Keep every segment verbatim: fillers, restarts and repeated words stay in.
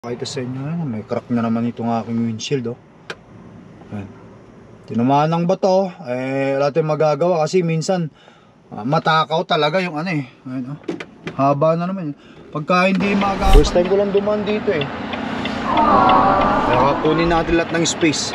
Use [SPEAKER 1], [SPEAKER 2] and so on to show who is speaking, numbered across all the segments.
[SPEAKER 1] Pakita sa inyo, may crack na naman itong aking windshield, oh. Ayan. Tinamaan ng bato, eh wala tayong magagawa kasi minsan uh, matakaw talaga yung ano eh. Ayan, oh. Haba na naman. Pagka hindi magagawa. First time ko lang dumaan dito eh. Kaya kunin natin lahat ng space.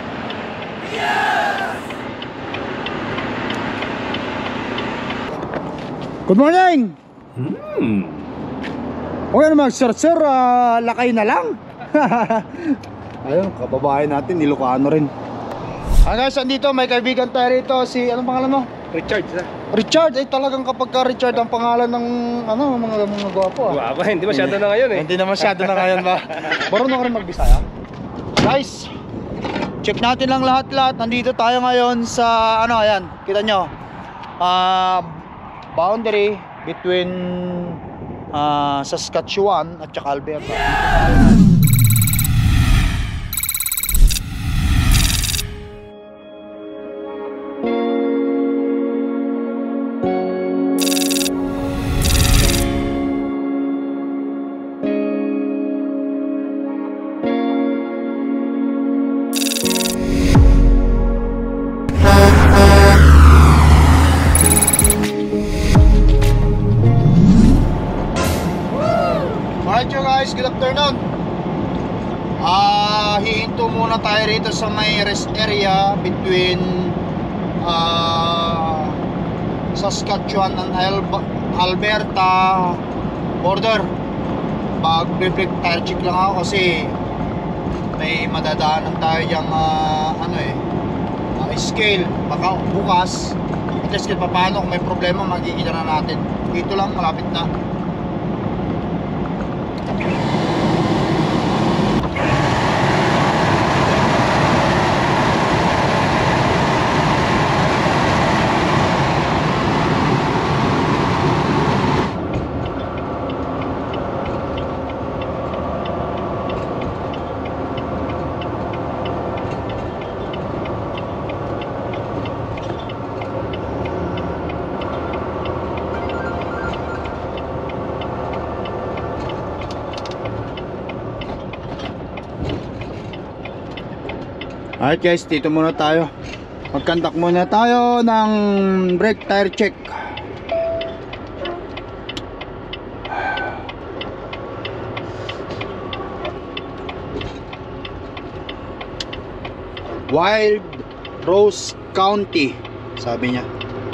[SPEAKER 1] Good morning! Hmm. Huwag naman sir sir, uh, lakay na lang. Ayun, kababae natin, Ilocano rin. Ah guys, andito may kaibigan tayo rito. Si, anong pangalan mo?
[SPEAKER 2] Richard na.
[SPEAKER 1] Richard, ay talagang kapag ka Richard ang pangalan ng ano, mga mga gwapo ah.
[SPEAKER 2] Guwapo, hindi masyado na ngayon eh.
[SPEAKER 1] Hindi na masyado na ngayon ba? Marunong ka rin magbisaya? Guys, check natin lang lahat-lahat. Nandito tayo ngayon sa ano, ayan, kita nyo, uh, boundary between uh, Saskatchewan at saka Alberta. Alright you guys, good afternoon. Ah, uh, hihinto muna tayo rito sa may rest area between uh, Saskatchewan and Alba Alberta border. Mag-break tire check lang ako kasi may madadaanan tayo diyang uh, ano eh uh, scale. Baka bukas at least kahit paano kung may problema magkikita na natin. Dito lang, malapit na. Alright guys, dito muna tayo. Magkandak muna tayo ng brake tire check. Wild Rose County, sabi niya.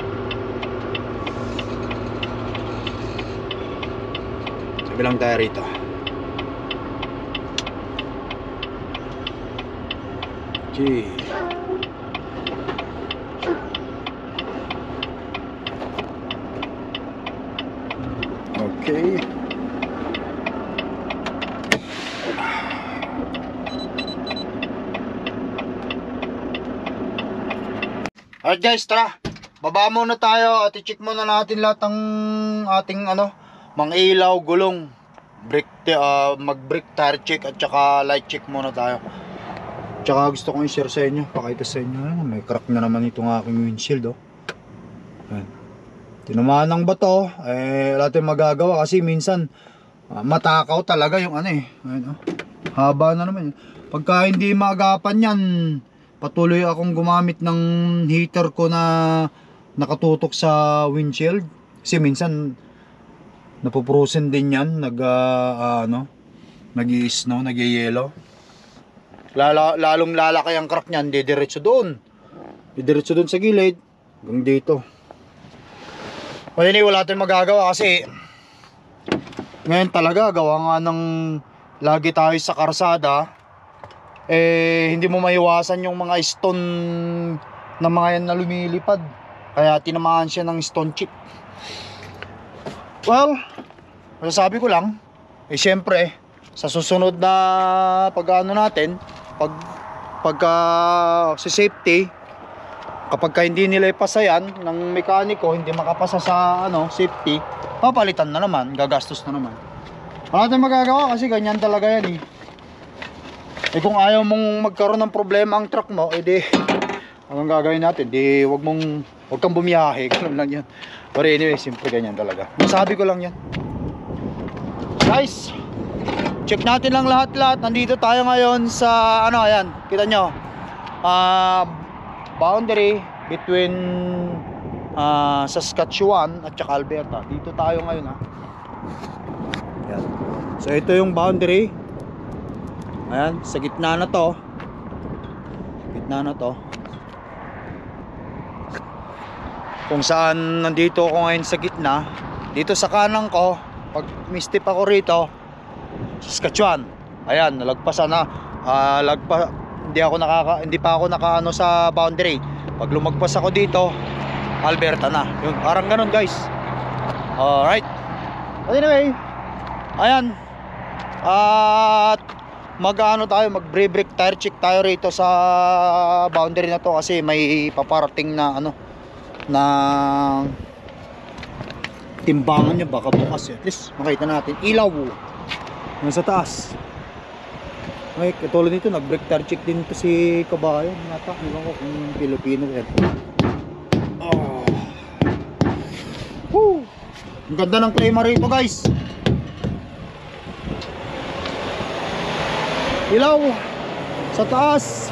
[SPEAKER 1] Sabi lang tayo rito. Okay. Okay. Alright guys, tara. Baba muna tayo at i-check muna natin lahat ng ating ano, mga ilaw, gulong, brake, uh, mag-brake tire check at saka light check muna tayo. Tsaka gusto kong i-share sa inyo, pakita sa inyo, may crack na naman itong aking windshield, oh. Ayan. Tinamaan ng bato, eh wala tayong magagawa kasi minsan uh, matakaw talaga yung ano eh. Ayan, oh. Haba na naman. Pagka hindi maagapan yan, patuloy akong gumamit ng heater ko na nakatutok sa windshield. Kasi minsan napuprosen din yan, nag uh, uh, ano, nag-i-snow, nag-i-yellow. Lala, lalong lalaki ang crack niyan, didiretso doon. Didiretso doon sa gilid hanggang dito. O yun, wala tayong magagawa kasi ngayon talaga gawa nga ng lagi tayo sa karsada, eh hindi mo maiwasan yung mga stone na mga yan na lumilipad. Kaya tinamaan siya ng stone chip. Well, masasabi ko lang, eh syempre sa susunod na pag-ano natin, pag pagka si safety, kapag ka hindi nila ipasayan ng mekaniko, hindi makapasa sa ano safety, papalitan na naman, gagastos na naman. Wala tayong magagawa kasi ganyan talaga yan eh. Eh kung ayaw mong magkaroon ng problema ang truck mo, edi anong gagawin natin? Di wag mong wag kang bumiyahe, ganun lang yan. But anyway, simple ganyan talaga. Masabi ko lang yan. Guys, check natin lang lahat-lahat. Nandito tayo ngayon sa ano, ayan, kita nyo. Uh, boundary between uh, Saskatchewan at saka Alberta. Dito tayo ngayon, ha. Ayan. So ito yung boundary. Ayan, sa gitna na to. Gitna na to. Kung saan nandito ako ngayon sa gitna. Dito sa kanan ko, pag mistip ako rito, Saskatchewan. Ayan, nalagpasan na. Uh, lagpa, hindi ako nakaka hindi pa ako nakaano sa boundary. Pag lumagpas ako dito, Alberta na. Yun, parang ganun, guys. Alright. Anyway, ayan. At mag-ano tayo, mag-brake tire check tayo rito sa boundary na to kasi may paparating na ano na timbangan niya, baka bukas eh. At least makita natin ilaw nasa taas. Okay, katulad nito, nag-brake tire check din to si Kabayan nata, hindi ko kung Pilipino yan. Oh. Woo! Ang ganda ng klima rito, guys. Ilaw sa taas,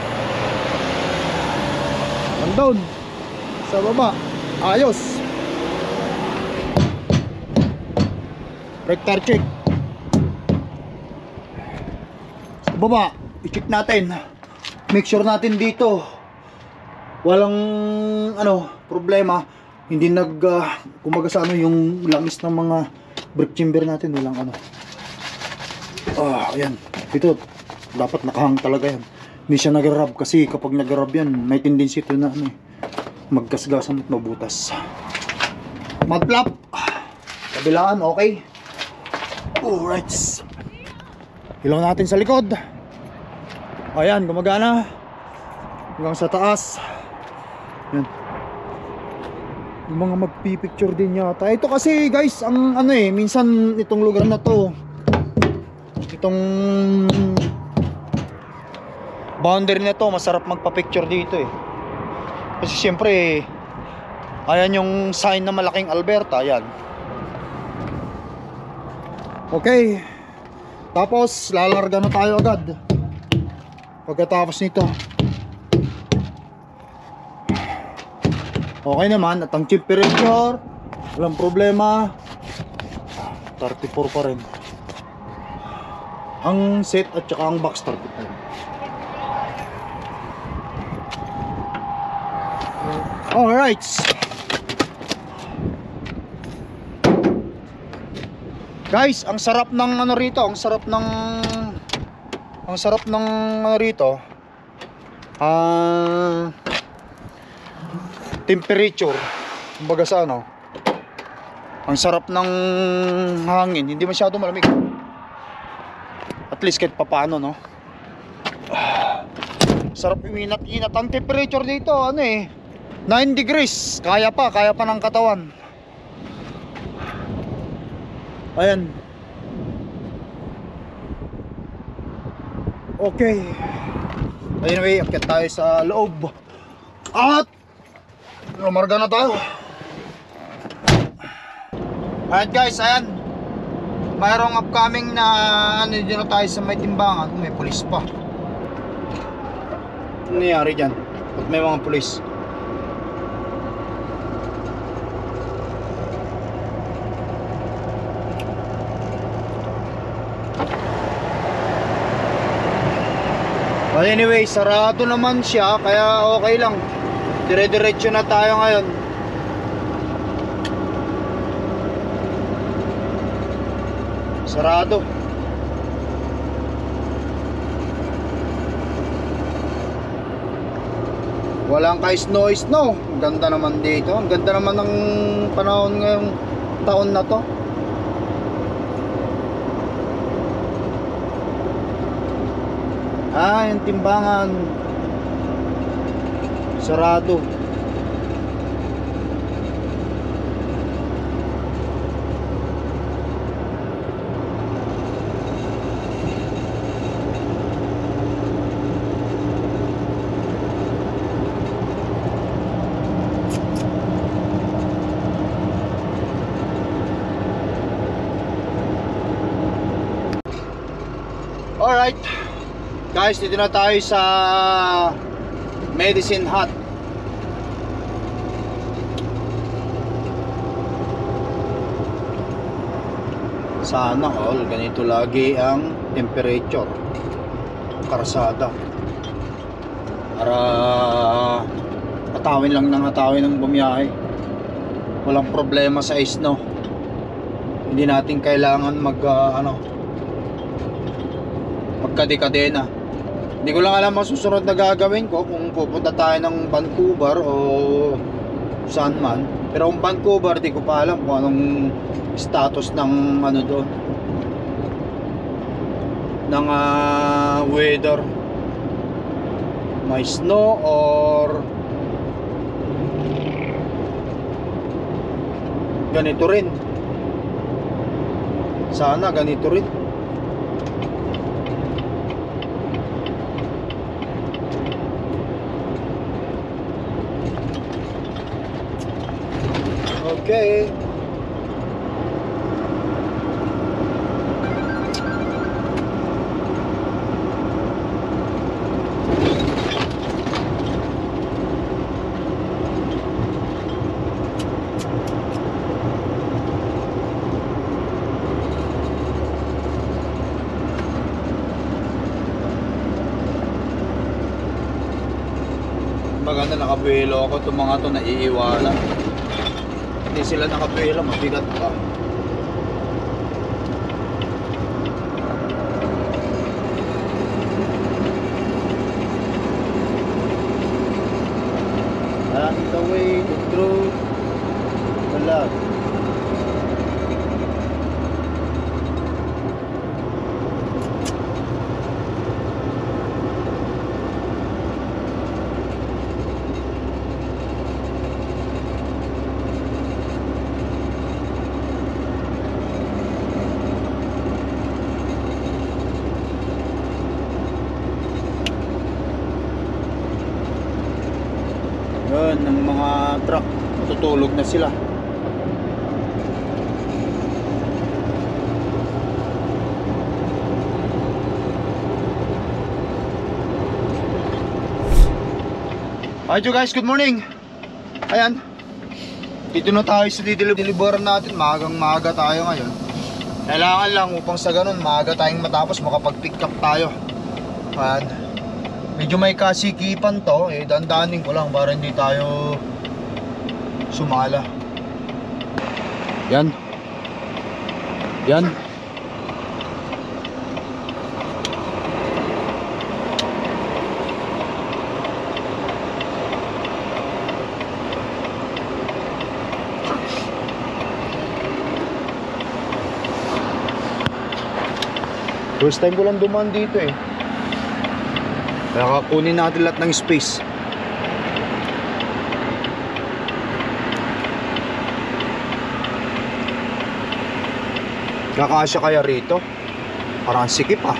[SPEAKER 1] andun sa baba, ayos. Brake tire check sa baba, i-check natin, make sure natin dito walang ano problema, hindi nag uh, kumaga sa ano yung langis ng mga brake chamber natin, walang ano. Ah, ayan. Dito, dapat nakahang talaga yan. Hindi siya nag-rub kasi kapag nag-rub yan, may tendency ito na ano, maggasgasan at mabutas. Mud flap. Kabilaan, okay. Alright. Ilaw natin sa likod. Ayan, gumagana. Hanggang sa taas. Yan. Yung mga magpipicture din yata. Ito kasi guys, ang ano eh, minsan itong lugar na to, itong boundary na to, masarap magpa-picture dito eh. Kasi syempre, ayan yung sign na malaking Alberta, ayan. Okay. Tapos, lalarga na tayo agad. Pagkatapos nito. Okay naman, at ang temperature, walang problema. thirty-four pa rin. Ang set at saka ang box start. Alright. Guys, ang sarap ng ano rito, ang sarap ng ang sarap ng ano rito. Ah, uh, temperature. Kumbaga sa ano, ang sarap ng hangin, hindi masyado malamig. At least kahit papaano, no? Sarap uminat-inat. Ang temperature dito, ano eh, nine degrees. Kaya pa, kaya pa ng katawan. Ayan. Okay. Anyway, akyat tayo sa loob. At lumarga na tayo. Alright guys, ayan. Mayroong upcoming na ano, dito na tayo sa may timbangan. May pulis pa. Ano nangyari dyan? Ba't may mga pulis? Well, anyway, sarado naman siya, kaya okay lang. Dire-diretso na tayo ngayon. Sarado. Walang ka-snow snow. Ang ganda naman dito. Ang ganda naman ng panahon ngayong taon na to. Ah, yung timbangan sarado. Alright guys, dito na tayo sa Medicine Hat. Sana all ganito lagi ang temperature karsada para hatawin lang ng hatawin ng bumiyahe. Walang problema sa snow. Hindi natin kailangan mag uh, ano magkadekadena. Hindi ko lang alam ang susunod na gagawin ko, kung pupunta tayo ng Vancouver o saan man. Pero kung Vancouver, di ko pa alam kung anong status ng ano doon, ng uh, weather. May snow or ganito rin. Sana ganito rin. Okay. Maganda nakabuelo ako, itong mga to naiiwala. Hindi sila nakabuelo, mabigat pa. And the way, the truth, the love. Yun, ng mga truck matutulog na sila. Hi you guys, good morning. Ayan, dito na tayo sa dideliveran natin. Magang maaga tayo ngayon. Kailangan lang upang sa ganun maaga tayong matapos, makapag-pick up tayo. Ayan, medyo may kasikipan to, eh dandanin ko lang para hindi tayo sumala. Yan. Yan. First time ko lang dumaan dito eh. Kaya kunin natin lahat ng space. Kakasya kaya rito? Parang sikip ah.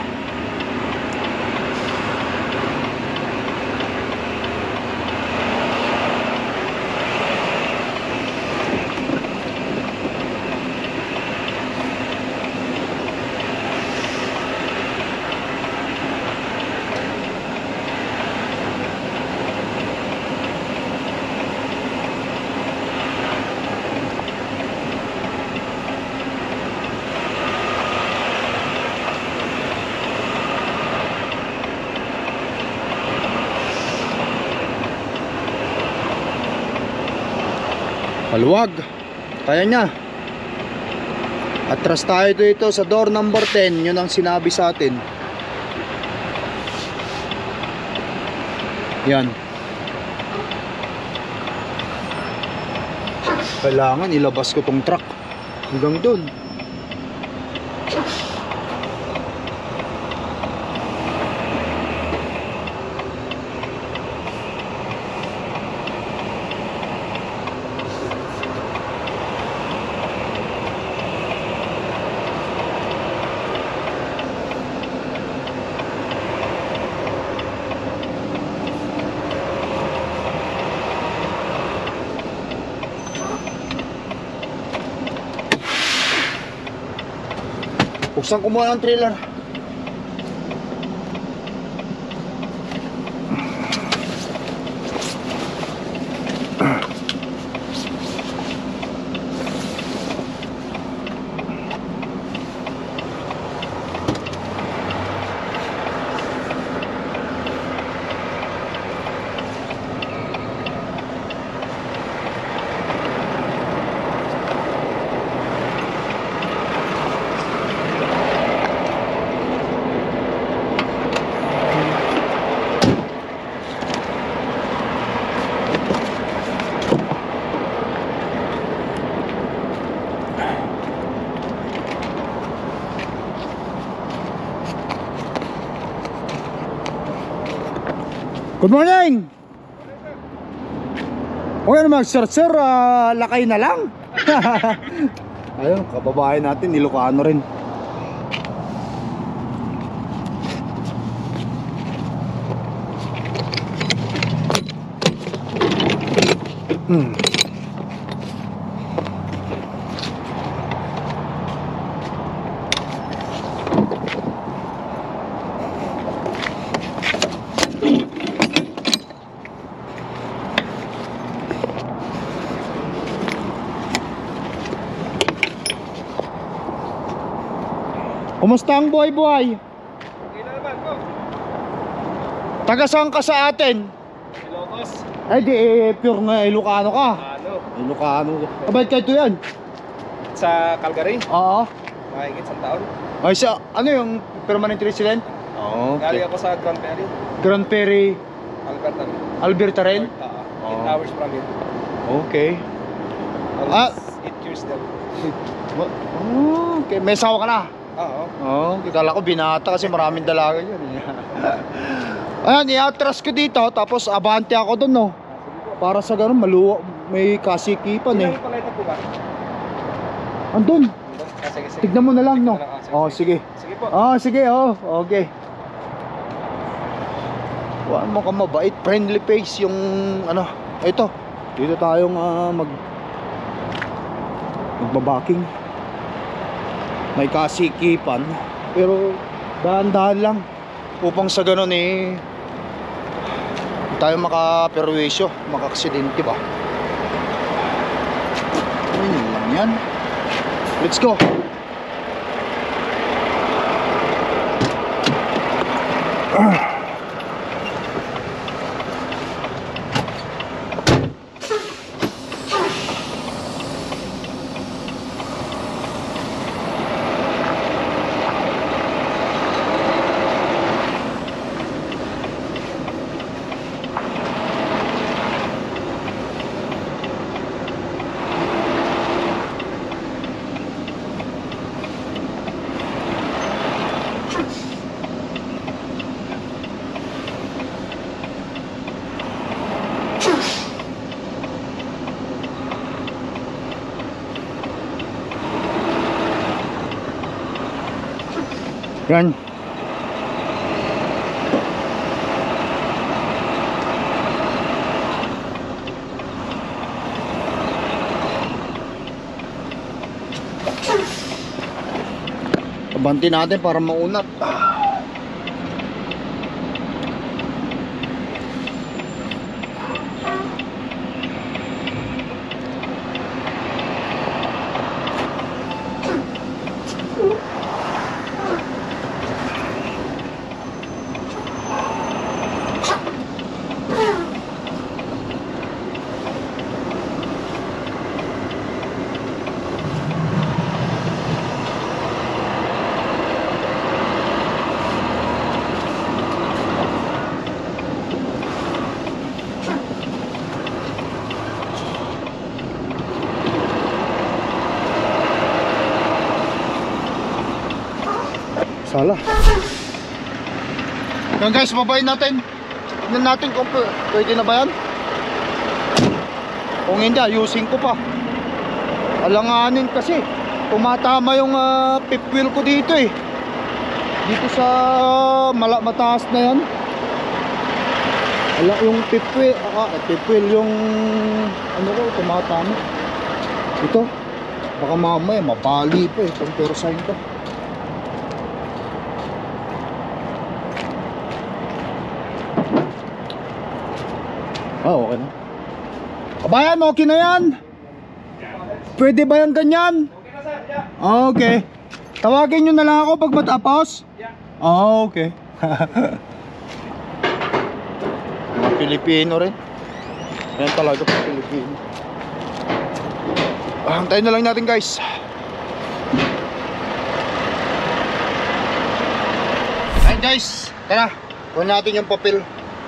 [SPEAKER 1] Maluwag, kaya niya. Atras tayo dito sa door number ten. Yun ang sinabi sa atin. Yan. Kailangan ilabas ko tong truck hanggang dun. Buksan ko muna ang trailer. Good morning! O yan naman, sir, sir, ah, lakay na lang. Ayun, kababae natin, Ilocano rin. Hmm. Kumusta ang buhay-buhay?
[SPEAKER 2] Okay na naman ko.
[SPEAKER 1] Taga saan ka sa atin?
[SPEAKER 2] Ilocos.
[SPEAKER 1] Ay di, eh, pure nga Ilocano ka.
[SPEAKER 2] Ano?
[SPEAKER 1] Ilocano. Abay kayo to yan?
[SPEAKER 2] Sa Calgary.
[SPEAKER 1] Oo.
[SPEAKER 2] Mahigit isang taon.
[SPEAKER 1] Ay sa, ano yung permanent resident? Oo.
[SPEAKER 2] Galing ako sa Grand Prairie.
[SPEAKER 1] Grand Prairie,
[SPEAKER 2] Alberta.
[SPEAKER 1] Alberta rin?
[SPEAKER 2] Uh,
[SPEAKER 1] Oh.
[SPEAKER 2] eight hours from here.
[SPEAKER 1] Okay. Ah.
[SPEAKER 2] Almost eight years there.
[SPEAKER 1] Oh, okay. May sawa ka na?
[SPEAKER 2] Oo.
[SPEAKER 1] Oo, oh, kala ko binata kasi maraming dalaga yun. Ayan, i-atras ko dito, tapos abante ako doon, no? Para sa ganun, maluwa, may kasikipan eh.
[SPEAKER 2] Ilang paleta po ba?
[SPEAKER 1] Andun,
[SPEAKER 2] Ah, sige, sige.
[SPEAKER 1] tignan mo na lang, no?
[SPEAKER 2] Tignan lang, ah,
[SPEAKER 1] Oh, sige.
[SPEAKER 2] Sige po.
[SPEAKER 1] Oh, sige, oh, okay. Wala mo ka mabait, friendly face yung, ano, ito. Dito tayong uh, mag, magbabaking. May kasikipan, pero dahan-dahan lang upang sa ganun eh hindi tayo makaperwisyo, maka-aksidente ba. Ayun lang yan. Let's go. Ah. Yan. Abanti natin para maunat. Sala. Yan guys, babayin natin. Tignan natin kung pwede na ba yan. Kung hindi, ayusin ko pa. Alanganin kasi. Tumatama yung uh, fifth wheel ko dito eh. Dito sa mala mataas na yan. Ala, yung fifth wheel, ah, fifth wheel yung ano ko, tumatama. Ito. Baka mamaya mabali pa eh. Kung pero sign ka. Ah, okay na. Kabayan, okay na yan. Pwede ba yan ganyan? Ah, okay. Tawagin nyo na lang ako pag matapos? Ah, okay. Mga Pilipino rin. Yan talaga pa Pilipino. Ah, antayin na lang natin guys. Ayan guys, tara. Kunin natin yung papel.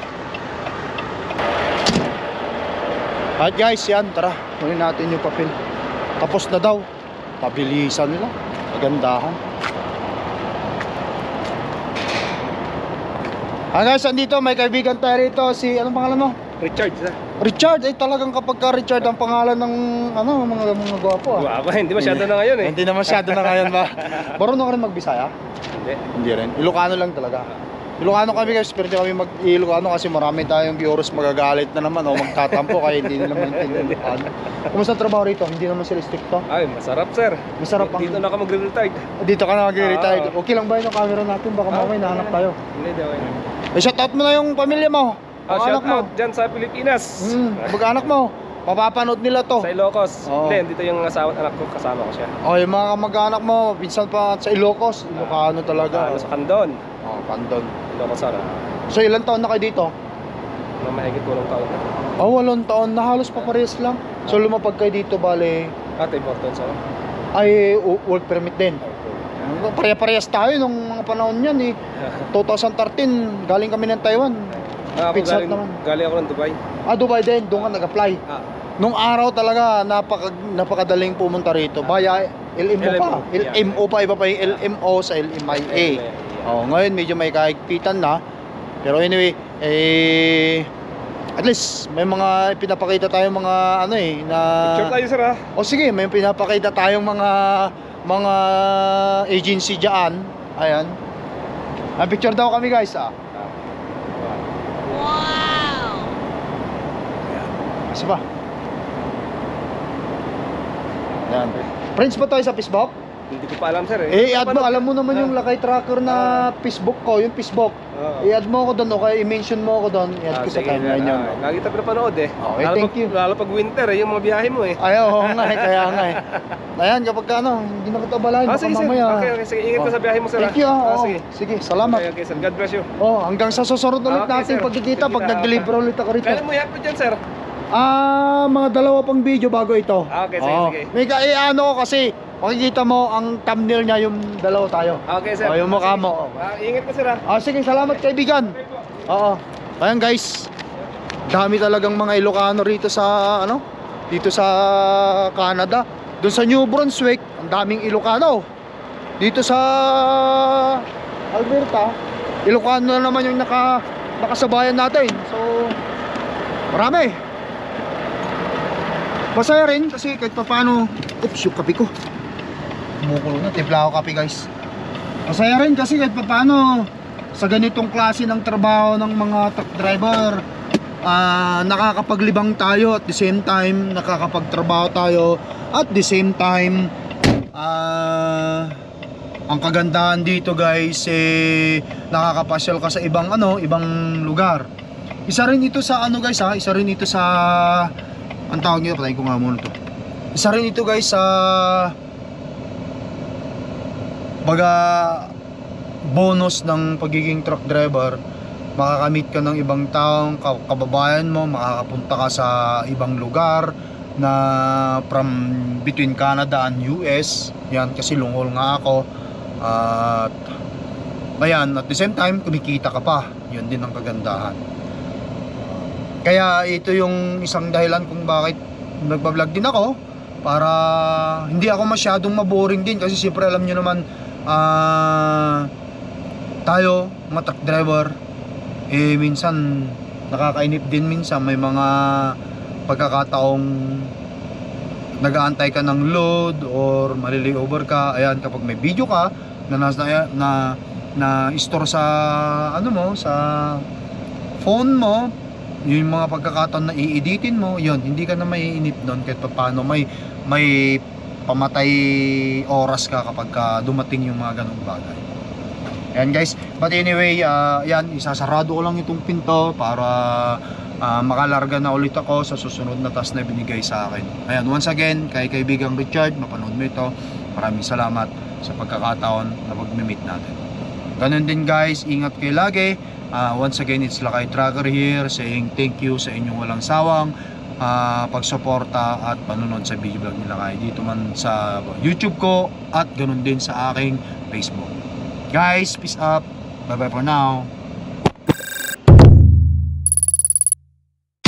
[SPEAKER 1] At guys, yan, tara, kunin natin yung papel. Tapos na daw. Pabilisan nila. Magandahan. Ah guys, andito may kaibigan tayo rito, si anong pangalan mo?
[SPEAKER 2] Richard, sir.
[SPEAKER 1] Richard, ay talagang kapag ka Richard ang pangalan ng ano, mga mga gwapo ah.
[SPEAKER 2] Guwapa, hindi masyado na ngayon eh.
[SPEAKER 1] Hindi na masyado na ngayon ba? Marunong ka rin magbisaya?
[SPEAKER 2] Hindi.
[SPEAKER 1] Hindi rin. Ilocano lang talaga. Ilocano kami guys, pero hindi kami mag-Ilocano kasi marami tayong viewers magagalit na naman o magtatampo kaya hindi nila maintindihan Ilocano. Kumusta ang trabaho rito? Hindi naman sila stricto?
[SPEAKER 2] Ay, masarap, sir.
[SPEAKER 1] Masarap ang...
[SPEAKER 2] Dito na ako magre-retired.
[SPEAKER 1] Dito ka na mag-retire.
[SPEAKER 2] Ah.
[SPEAKER 1] Okay lang ba yung camera natin? Baka mamaya nahanap tayo.
[SPEAKER 2] Hindi, di ba?
[SPEAKER 1] Eh, shout out mo na yung pamilya mo.
[SPEAKER 2] Ah,
[SPEAKER 1] Ang anak
[SPEAKER 2] shout
[SPEAKER 1] mo.
[SPEAKER 2] out dyan sa Pilipinas.
[SPEAKER 1] Hmm, mag-anak mo. Mapapanood nila to.
[SPEAKER 2] Sa Ilocos.
[SPEAKER 1] Oo.
[SPEAKER 2] Hindi, dito yung asawa anak ko, kasama ko siya.
[SPEAKER 1] O, yung mga kamag-anak mo, pinsan pa sa Ilocos. Ilocano talaga.
[SPEAKER 2] Ano sa Candon.
[SPEAKER 1] Oh, Pandon.
[SPEAKER 2] Ilocos, sir.
[SPEAKER 1] So, ilang taon na kayo dito?
[SPEAKER 2] Mga mahigit walong taon na.
[SPEAKER 1] Oh, walong taon na halos pa parehas lang. So, lumapag kayo dito, bale,
[SPEAKER 2] Ate, important sa
[SPEAKER 1] ay u- work permit din. Pare-parehas tayo nung mga panahon yan eh. twenty thirteen, galing kami ng Taiwan.
[SPEAKER 2] Ah, ako
[SPEAKER 1] Pizza Hut
[SPEAKER 2] galing,
[SPEAKER 1] naman.
[SPEAKER 2] galing ako ng Dubai.
[SPEAKER 1] Ah, Dubai din, doon ka nag-apply.
[SPEAKER 2] Ah,
[SPEAKER 1] Nung araw talaga, napaka, napakadaling pumunta rito. Via L M O pa.
[SPEAKER 2] L M O,
[SPEAKER 1] L M O pa, iba pa yung L M O sa L M I A. Oh, ngayon medyo may kahigpitan na. Pero anyway, eh at least may mga pinapakita tayong mga ano eh na
[SPEAKER 2] Picture tayo, sir, ha?
[SPEAKER 1] O sige, may pinapakita tayong mga mga agency diyan. Ayan. Ah, picture daw kami, guys, ah.
[SPEAKER 3] Wow!
[SPEAKER 1] Kasi ba? Ayan. Friends ba tayo sa Facebook?
[SPEAKER 2] Hindi ko pa alam, sir, eh.
[SPEAKER 1] Eh, i-add mo, alam mo naman yung lakay tracker na Facebook ko, yung Facebook.
[SPEAKER 2] Oo.
[SPEAKER 1] I-add mo ako doon, o kaya i-mention mo ako doon, i-add
[SPEAKER 2] Ah,
[SPEAKER 1] ko sa
[SPEAKER 2] sige,
[SPEAKER 1] timeline
[SPEAKER 2] ah,
[SPEAKER 1] yun.
[SPEAKER 2] lagi tayo pinapanood, eh.
[SPEAKER 1] Okay,
[SPEAKER 2] Lalo
[SPEAKER 1] thank
[SPEAKER 2] pag-
[SPEAKER 1] you.
[SPEAKER 2] Lalo pag winter, eh, yung mga biyahe mo, eh.
[SPEAKER 1] Ay, oo nga eh, kaya nga eh. Ayan, kapag ka ano, hindi na kita balahin,
[SPEAKER 2] Ah,
[SPEAKER 1] baka
[SPEAKER 2] sige, sir.
[SPEAKER 1] mamaya.
[SPEAKER 2] Okay, okay, sige. Ingat ka
[SPEAKER 1] Oh.
[SPEAKER 2] sa biyahe mo, sir,
[SPEAKER 1] Thank
[SPEAKER 2] ah.
[SPEAKER 1] you, ah.
[SPEAKER 2] Ah,
[SPEAKER 1] oo.
[SPEAKER 2] sige.
[SPEAKER 1] Sige, salamat.
[SPEAKER 2] Okay, okay, sir. God bless you.
[SPEAKER 1] Oh, hanggang sa susunod ulit
[SPEAKER 2] Okay,
[SPEAKER 1] natin
[SPEAKER 2] sir.
[SPEAKER 1] pagkikita
[SPEAKER 2] Sige
[SPEAKER 1] pag
[SPEAKER 2] na,
[SPEAKER 1] nag-deliver ulit ako rito.
[SPEAKER 2] Kailan mo i-upload dyan, sir?
[SPEAKER 1] Ah, mga dalawa pang video bago ito.
[SPEAKER 2] Ah, okay, sige,
[SPEAKER 1] Oo.
[SPEAKER 2] sige.
[SPEAKER 1] May ka eh, ano ko kasi makikita mo ang thumbnail niya yung dalawa tayo.
[SPEAKER 2] Okay, sir.
[SPEAKER 1] Oh, yung mukha
[SPEAKER 2] Sige.
[SPEAKER 1] mo.
[SPEAKER 2] Ah, ingat ka, sir, ah.
[SPEAKER 1] Ah, sige, salamat kaibigan. Oo. Ayan guys. Dami talagang mga Ilocano rito sa ano? Dito sa Canada. Doon sa New Brunswick, ang daming Ilocano. Dito sa Alberta, Ilocano na naman yung naka nakasabayan natin. So, marami. Masaya rin kasi kahit pa paano, oops, yung kape ko. Kumukulo na, timpla ako kape, guys. Masaya rin kasi kahit pa paano sa ganitong klase ng trabaho ng mga truck driver, ah, nakakapaglibang tayo at the same time nakakapagtrabaho tayo at the same time ah, ang kagandahan dito, guys, eh nakakapasyal ka sa ibang ano, ibang lugar. Isa rin ito sa ano, guys, ha, isa rin ito sa ang tawag nito, patayin ko nga muna to. Isa rin ito, guys, sa baga bonus ng pagiging truck driver. Makakamit ka ng ibang taong kababayan mo, makakapunta ka sa ibang lugar na from between Canada and U S. Yan, kasi lunghol nga ako. At ayan, at the same time kumikita ka pa. Yun din ang kagandahan. Kaya ito yung isang dahilan kung bakit nagbablog din ako, para hindi ako masyadong maboring din kasi siyempre alam nyo naman, ah, tayo mga truck driver eh minsan nakakainip din, minsan may mga pagkakataong nag-aantay ka ng load or malili-over ka. Ayan, kapag may video ka na nasa na na store sa ano mo, sa phone mo, yung mga pagkakataon na i-editin mo, yun, hindi ka na maiinip doon kahit paano may may pamatay oras ka kapag ka dumating yung mga ganung bagay. Ayan guys, but anyway, uh, yan, isasarado ko lang itong pinto para uh, makalarga na ulit ako sa susunod na task na binigay sa akin. Ayan, once again, kay kaibigang Richard, mapanood mo ito, maraming salamat sa pagkakataon na mag-meet natin. Ganun din guys, ingat kayo lagi. Uh, once again, it's Lakay Tracker here saying thank you sa inyong walang sawang uh, pagsuporta at panunod sa video vlog ni Lakay dito man sa YouTube ko at ganun din sa aking Facebook. Guys, peace up. Bye bye for now.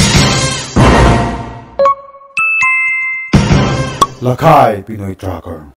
[SPEAKER 4] Lakay Pinoy Tracker.